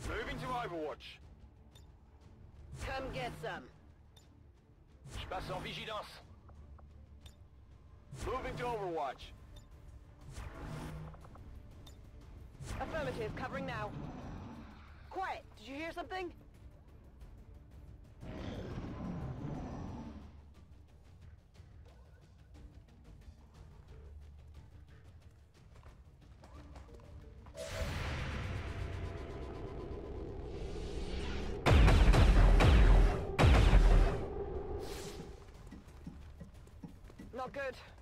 Moving to Overwatch. Come get some. Je passe en vigilance. Moving to Overwatch. Affirmative, covering now. Quiet, did you hear something? Not good.